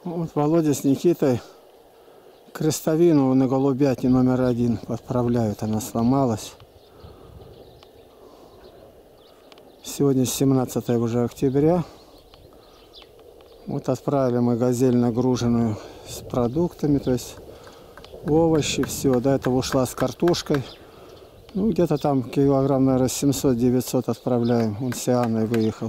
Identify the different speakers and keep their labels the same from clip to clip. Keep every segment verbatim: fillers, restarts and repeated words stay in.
Speaker 1: Вот Володя с Никитой крестовину на голубятне номер один отправляют. Она сломалась. Сегодня семнадцатое уже октября. Вот отправили мы газель нагруженную с продуктами, то есть овощи, все. До этого ушла с картошкой. Ну, где-то там килограмм, наверное, семьсот-девятьсот отправляем. Он с Иоанной выехал.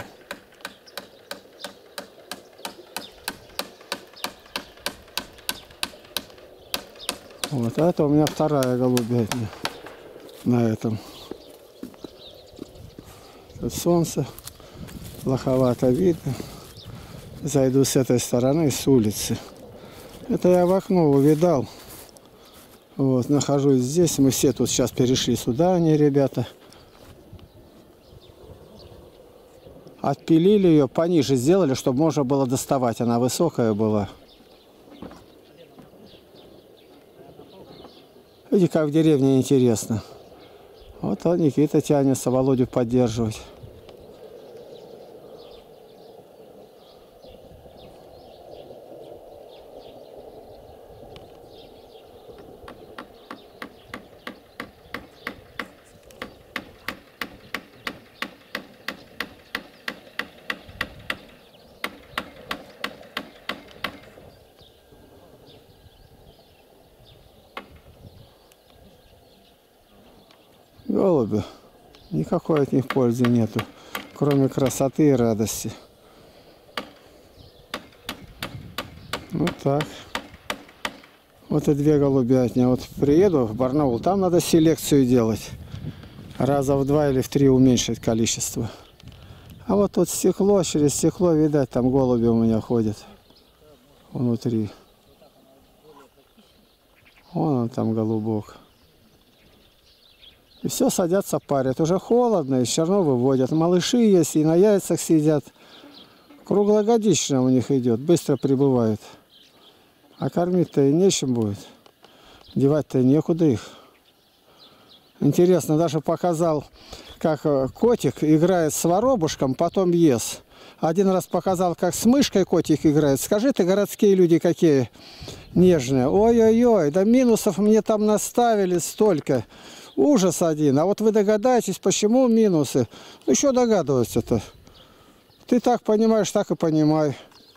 Speaker 1: Вот, а это у меня вторая голубятня на этом. Тут солнце, плоховато видно. Зайду с этой стороны, с улицы. Это я в окно увидал. Вот, нахожусь здесь. Мы все тут сейчас перешли сюда, они, ребята. Отпилили ее, пониже сделали, чтобы можно было доставать. Она высокая была. Видите, как в деревне интересно. Вот он, Никита, тянется Володю поддерживать. Голуби. Никакой от них пользы нету, кроме красоты и радости. Вот так. Вот и две голубятни. Вот приеду в Барнаул, там надо селекцию делать. Раза в два или в три уменьшить количество. А вот тут стекло, через стекло, видать, там голуби у меня ходят внутри. Вон он там, голубок. И все садятся парят. Уже холодно, и все равно выводят. Малыши есть, и на яйцах сидят. Круглогодично у них идет, быстро прибывает. А кормить-то и нечем будет. Девать-то некуда их. Интересно, даже показал, как котик играет с воробушком, потом ест. Один раз показал, как с мышкой котик играет. Скажи ты, городские люди какие нежные. Ой-ой-ой, да минусов мне там наставили столько. Ужас один. А вот вы догадаетесь, почему минусы? Ну, еще догадываться-то. Ты так понимаешь, так и понимай.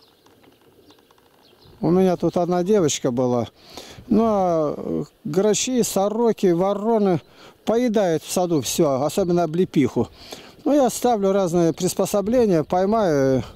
Speaker 1: У меня тут одна девочка была. Ну, а грачи, сороки, вороны поедают в саду все, особенно облепиху. Ну, я ставлю разные приспособления, поймаю,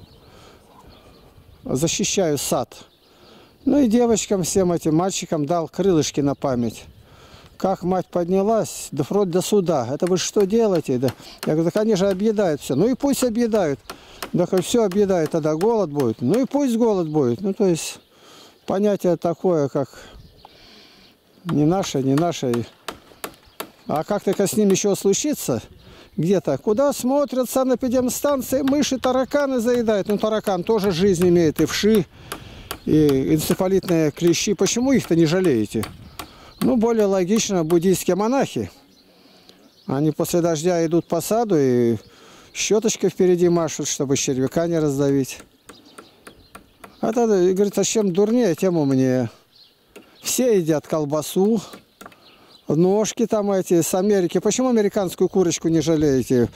Speaker 1: защищаю сад. Ну, и девочкам, всем этим мальчикам дал крылышки на память. Как мать поднялась, да вроде до суда. Это вы что делаете? Да? Я говорю, да они же объедают все. Ну и пусть объедают. Да все объедают, тогда голод будет. Ну и пусть голод будет. Ну то есть понятие такое, как не наше, не наше. А как только с ним еще случится, где-то, куда смотрят санэпидемстанции, мыши, тараканы заедают. Ну таракан тоже жизнь имеет, и вши, и энцефалитные клещи. Почему их-то не жалеете? Ну, более логично, буддийские монахи. Они после дождя идут по саду и щеточкой впереди машут, чтобы червяка не раздавить. А тогда, говорит, а чем дурнее, тем умнее. Все едят колбасу, ножки там эти с Америки. Почему американскую курочку не жалеете?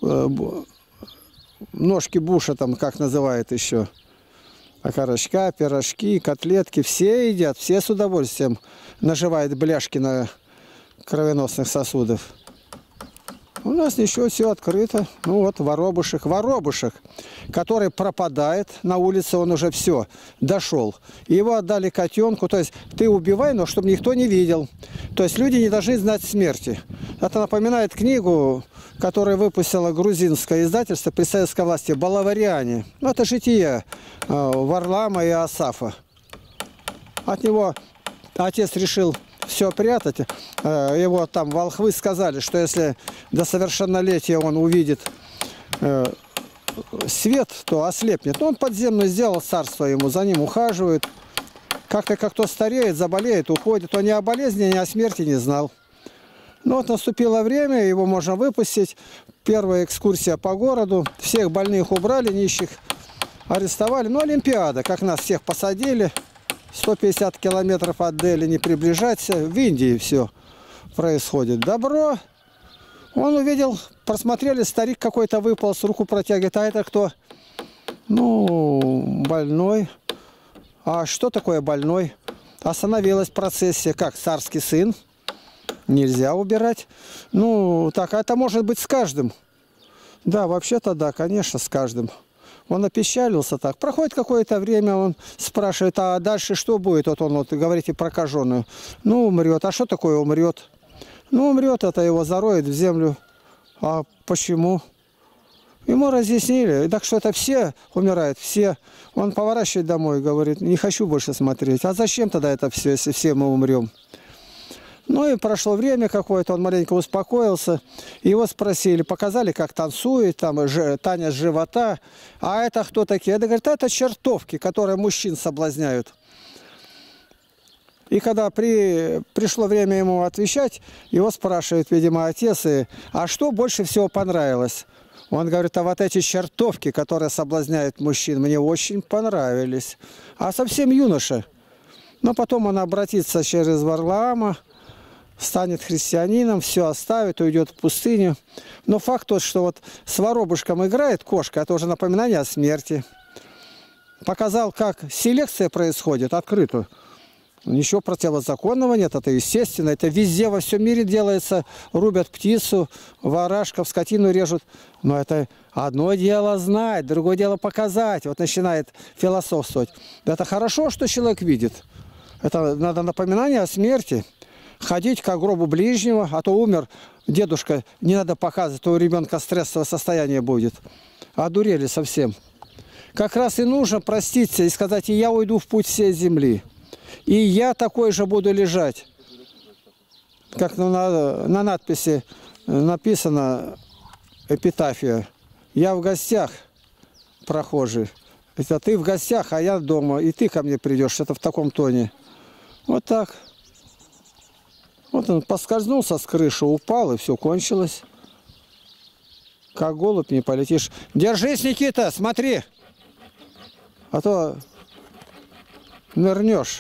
Speaker 1: Ножки Буша там, как называют еще. Окорочка, пирожки, котлетки, все едят, все с удовольствием наживают бляшки на кровеносных сосудах. У нас ничего, все открыто. Ну вот, воробушек, воробушек, который пропадает на улице, он уже все, дошел. Его отдали котенку, то есть ты убивай, но чтобы никто не видел. То есть люди не должны знать смерти. Это напоминает книгу, которую выпустило грузинское издательство при советской власти «Балавариане». Ну, это житие э, Варлама и Асафа. От него отец решил все прятать. Э, его там волхвы сказали, что если до совершеннолетия он увидит э, свет, то ослепнет. Но он подземно сделал царство ему, за ним ухаживают. Как-то как кто стареет, заболеет, уходит. Он ни о болезни, ни о смерти не знал. Ну вот наступило время, его можно выпустить. Первая экскурсия по городу. Всех больных убрали, нищих арестовали. Ну, Олимпиада, как нас всех посадили. сто пятьдесят километров от Дели, не приближаться. В Индии все происходит. Добро. Он увидел, просмотрели, старик какой-то выпал, с руку протягивает. А это кто? Ну, больной. А что такое больной? Остановилась процессия. Как? Царский сын. Нельзя убирать. Ну, так, а это может быть с каждым. Да, вообще-то да, конечно, с каждым. Он опечалился так. Проходит какое-то время, он спрашивает, а дальше что будет? Вот он, вот, говорите, прокаженную. Ну, умрет. А что такое умрет? Ну, умрет, это его зароет в землю. А почему? Ему разъяснили. Так что это все умирают, все. Он поворачивает домой и говорит, не хочу больше смотреть. А зачем тогда это все, если все мы умрем? Ну и прошло время какое-то, он маленько успокоился. Его спросили, показали, как танцует, там ж, танец живота. А это кто такие? Это, говорит, это чертовки, которые мужчин соблазняют. И когда при, пришло время ему отвечать, его спрашивает, видимо, отец, и, а что больше всего понравилось? Он говорит, а вот эти чертовки, которые соблазняют мужчин, мне очень понравились. А совсем юноша. Но потом он обратится через Варлаама, станет христианином, все оставит, уйдет в пустыню. Но факт тот, что вот с воробушком играет кошка, это уже напоминание о смерти. Показал, как селекция происходит открыто. Ничего противозаконного нет, это естественно. Это везде во всем мире делается. Рубят птицу, ворашков, скотину режут. Но это одно дело знать, другое дело показать. Вот начинает философствовать. Это хорошо, что человек видит. Это надо напоминание о смерти. Ходить к гробу ближнего, а то умер дедушка, не надо показывать, то у ребенка стрессовое состояние будет. Одурели совсем. Как раз и нужно проститься и сказать, и я уйду в путь всей земли. И я такой же буду лежать. Как на, на надписи написано, эпитафия. Я в гостях, прохожий. Это ты в гостях, а я дома, и ты ко мне придешь. Это в таком тоне. Вот так. Вот он поскользнулся с крыши, упал, и все кончилось. Как голубь не полетишь. Держись, Никита, смотри. А то нырнешь.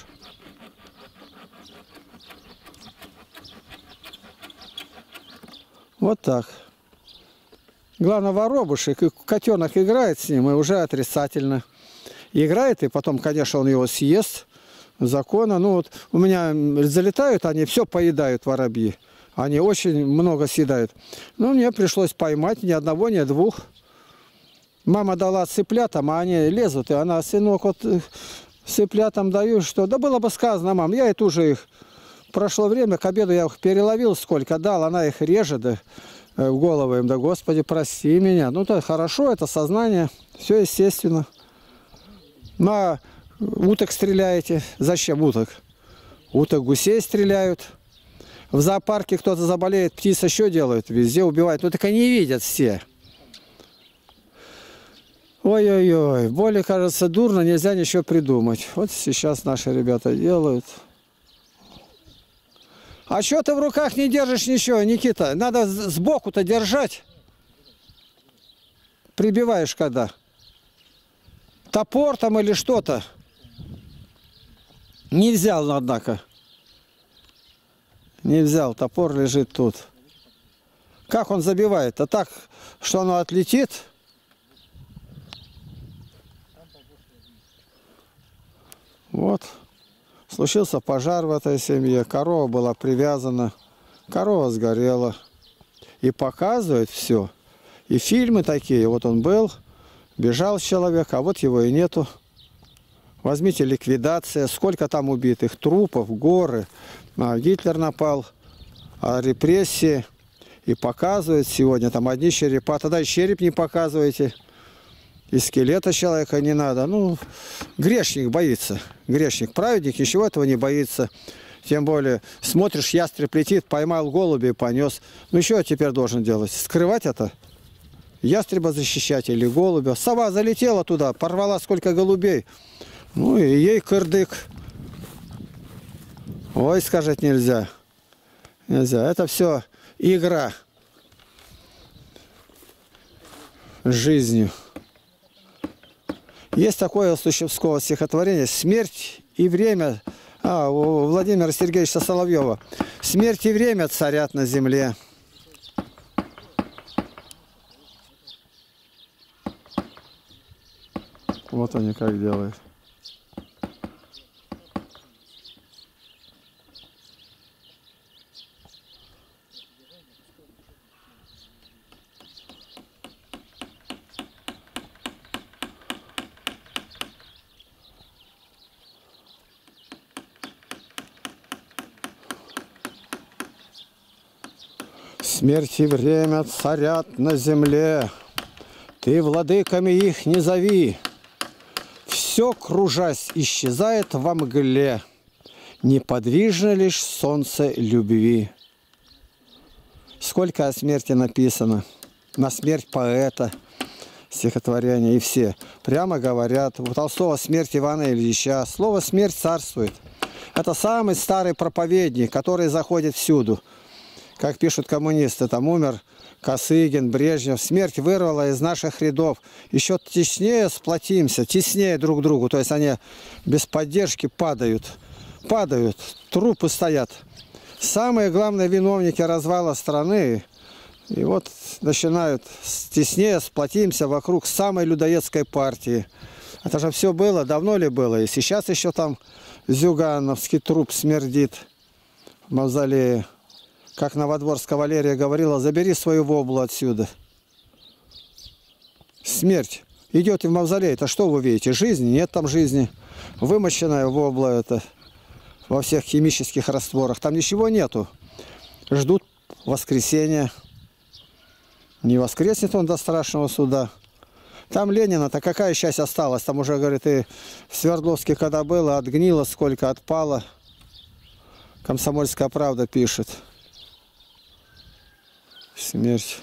Speaker 1: Вот так. Главное, воробушек, и котенок играет с ним, и уже отрицательно. Играет, и потом, конечно, он его съест. Закона. Ну вот у меня залетают, они все поедают, воробьи. Они очень много съедают. Ну, мне пришлось поймать ни одного, ни двух. Мама дала цыплятам, а они лезут. И она, сынок, вот цыплятам даю, что... Да было бы сказано, мам, я и тоже их... Прошло время, к обеду я их переловил сколько дал, она их режет, да, в голову им, да, Господи, прости меня. Ну, то хорошо, это сознание, все естественно. На уток стреляете. Зачем уток? Уток, гусей стреляют. В зоопарке кто-то заболеет, птица что делают? Везде убивают. Ну, так они видят все. Ой-ой-ой, более, кажется, дурно, нельзя ничего придумать. Вот сейчас наши ребята делают. А что ты в руках не держишь ничего, Никита? Надо сбоку-то держать. Прибиваешь когда? Топор там или что-то. Не взял, однако. Не взял, топор лежит тут. Как он забивает? А так, что оно отлетит? Вот. Случился пожар в этой семье. Корова была привязана. Корова сгорела. И показывает все. И фильмы такие. Вот он был, бежал человек, а вот его и нету. Возьмите ликвидация. Сколько там убитых? Трупов, горы. А Гитлер напал. А репрессии. И показывают сегодня. Там одни черепа. Тогда и череп не показываете. И скелета человека не надо. Ну, грешник боится. Грешник. Праведник ничего этого не боится. Тем более, смотришь, ястреб летит, поймал голубя и понес. Ну, что я теперь должен делать? Скрывать это? Ястреба защищать или голубя? Сова залетела туда, порвала сколько голубей. Ну, и ей кырдык. Ой, сказать нельзя. Нельзя. Это все игра с жизнью. Есть такое у Сущевского стихотворение «Смерть и время». А, у Владимира Сергеевича Соловьева. «Смерть и время царят на земле». Вот они как делают. Смерть и время царят на земле, ты владыками их не зови. Все, кружась, исчезает во мгле, неподвижно лишь солнце любви. Сколько о смерти написано, на смерть поэта, стихотворения, и все прямо говорят. У Толстого смерть Ивана Ильича, слово «смерть» царствует. Это самый старый проповедник, который заходит всюду. Как пишут коммунисты, там умер Косыгин, Брежнев. Смерть вырвала из наших рядов. Еще теснее сплотимся, теснее друг к другу. То есть они без поддержки падают. Падают, трупы стоят. Самые главные виновники развала страны. И вот начинают теснее сплотимся вокруг самой людоедской партии. Это же все было, давно ли было? И сейчас еще там зюгановский труп смердит в мавзолее. Как Новодворская Валерия говорила, забери свою воблу отсюда. Смерть. Идете в мавзолей, это что вы видите? Жизнь? Нет там жизни. Вымощенная вобла это во всех химических растворах. Там ничего нету. Ждут воскресенья. Не воскреснет он до страшного суда. Там Ленина-то какая часть осталась? Там уже, говорит, и в Свердловске когда было, отгнило сколько, отпало. Комсомольская правда пишет. Смерть.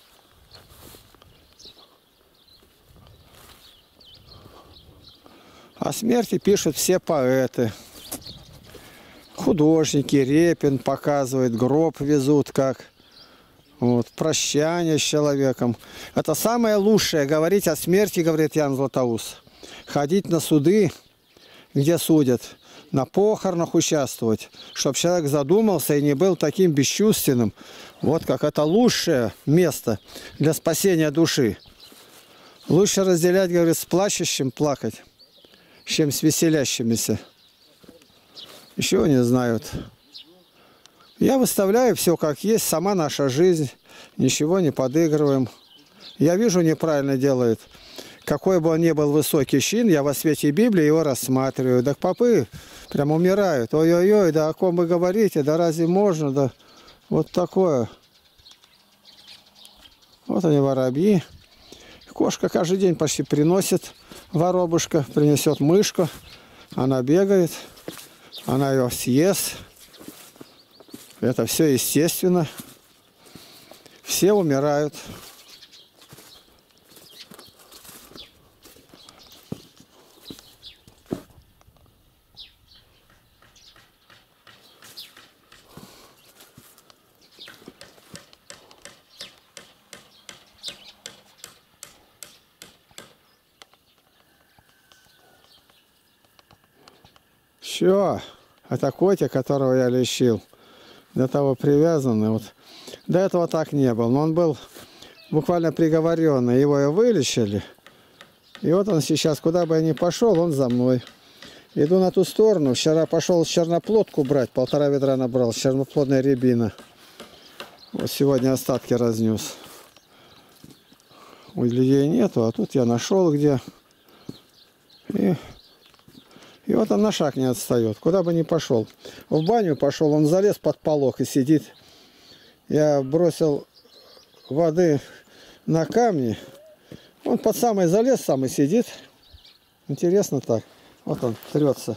Speaker 1: О смерти пишут все поэты. Художники, Репин показывает, гроб везут как. Вот, прощание с человеком. Это самое лучшее, говорить о смерти, говорит Ян Златоуст. Ходить на суды, где судят, на похоронах участвовать, чтобы человек задумался и не был таким бесчувственным. Вот как это лучшее место для спасения души. Лучше разделять, говорит, с плачущим плакать, чем с веселящимися. Еще не знают. Я выставляю все как есть, сама наша жизнь, ничего не подыгрываем. Я вижу, неправильно делает. Какой бы он ни был высокий чин, я во свете Библии его рассматриваю. Так попы прям умирают. Ой-ой-ой, да о ком вы говорите, да разве можно, да вот такое. Вот они воробьи. Кошка каждый день почти приносит воробушка, принесет мышку. Она бегает, она ее съест. Это все естественно. Все умирают. Все, это котик, которого я лечил, до того привязанный. Вот. До этого так не был, но он был буквально приговоренный. Его и вылечили. И вот он сейчас, куда бы я ни пошел, он за мной. Иду на ту сторону. Вчера пошел черноплодку брать, полтора ведра набрал, черноплодная рябина. Вот сегодня остатки разнес. У людей нету, а тут я нашел где. И... И вот он на шаг не отстает, куда бы ни пошел. В баню пошел, он залез под полок и сидит. Я бросил воды на камни. Он под самый залез, сам и сидит. Интересно так. Вот он трется.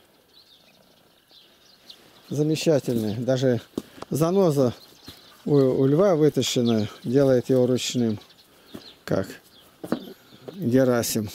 Speaker 1: Замечательный. Даже заноза у, у льва вытащенная делает его ручным. Как Герасим.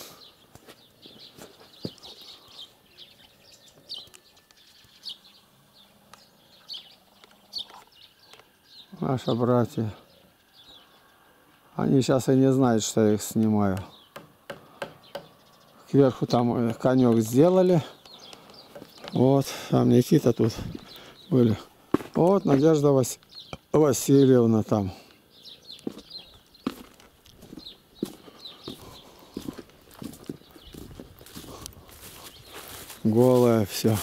Speaker 1: Наши братья, они сейчас и не знают, что я их снимаю. Кверху там конек сделали. Вот, там Никита тут были. Вот Надежда Вас... Васильевна там. Голая все.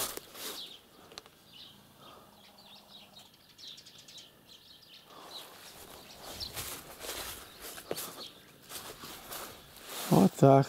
Speaker 1: Вот так.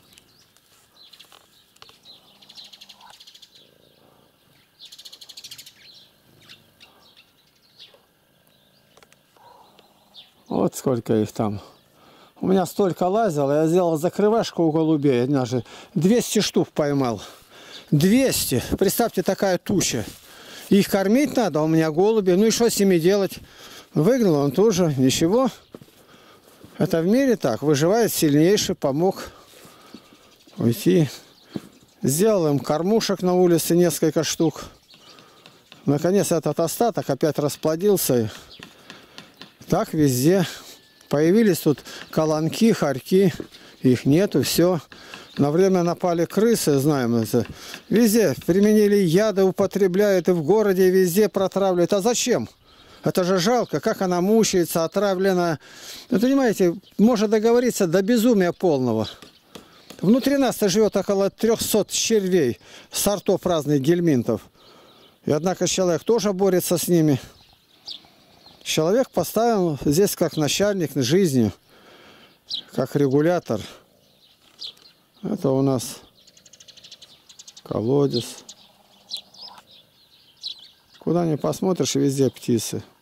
Speaker 1: Вот сколько их там. У меня столько лазило, я сделал закрывашку у голубей. Я же двести штук поймал. двести. Представьте, такая туча. Их кормить надо, а у меня голуби. Ну и что с ними делать? Выгнал он тоже, ничего. Это в мире так. Выживает сильнейший, помог уйти. Сделал им кормушек на улице несколько штук. Наконец этот остаток опять расплодился. Так везде. Появились тут колонки, хорьки. Их нету, все. На время напали крысы, знаем это. Везде применили яды, употребляют, и в городе, и везде протравливают. А зачем? Это же жалко, как она мучается, отравлена. Вы понимаете, можно договориться до безумия полного. Внутри нас-то живет около трёхсот червей, сортов разных гельминтов. И однако человек тоже борется с ними. Человек поставил здесь как начальник жизни, как регулятор. Это у нас колодец. Куда ни посмотришь, везде птицы.